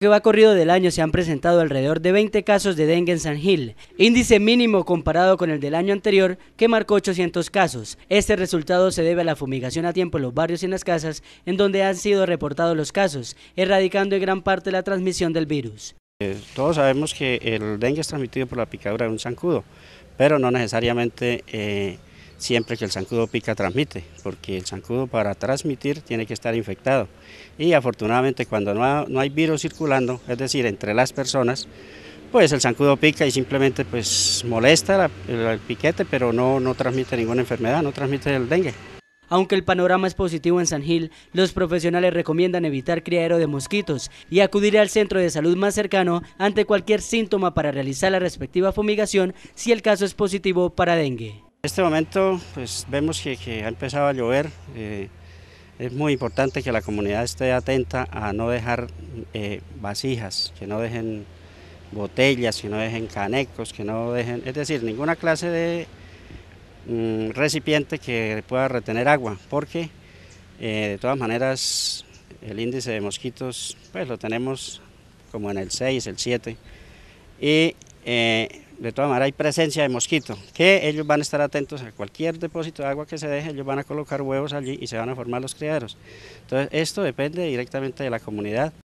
que va corrido del año se han presentado alrededor de 20 casos de dengue en San Gil, índice mínimo comparado con el del año anterior que marcó 800 casos. Este resultado se debe a la fumigación a tiempo en los barrios y en las casas en donde han sido reportados los casos, erradicando en gran parte la transmisión del virus. Todos sabemos que el dengue es transmitido por la picadura de un zancudo, pero no necesariamente siempre que el zancudo pica transmite, porque el zancudo para transmitir tiene que estar infectado. Y afortunadamente cuando no hay virus circulando, es decir, entre las personas, pues el zancudo pica y simplemente pues molesta el piquete, pero no transmite ninguna enfermedad, no transmite el dengue. Aunque el panorama es positivo en San Gil, los profesionales recomiendan evitar criadero de mosquitos y acudir al centro de salud más cercano ante cualquier síntoma para realizar la respectiva fumigación si el caso es positivo para dengue. En este momento pues vemos que ha empezado a llover, es muy importante que la comunidad esté atenta a no dejar vasijas, que no dejen botellas, que no dejen canecos, que no dejen, es decir, ninguna clase de recipiente que pueda retener agua, porque de todas maneras el índice de mosquitos pues lo tenemos como en el 6, el 7 y de todas maneras hay presencia de mosquito, que ellos van a estar atentos a cualquier depósito de agua que se deje, ellos van a colocar huevos allí y se van a formar los criaderos. Entonces esto depende directamente de la comunidad.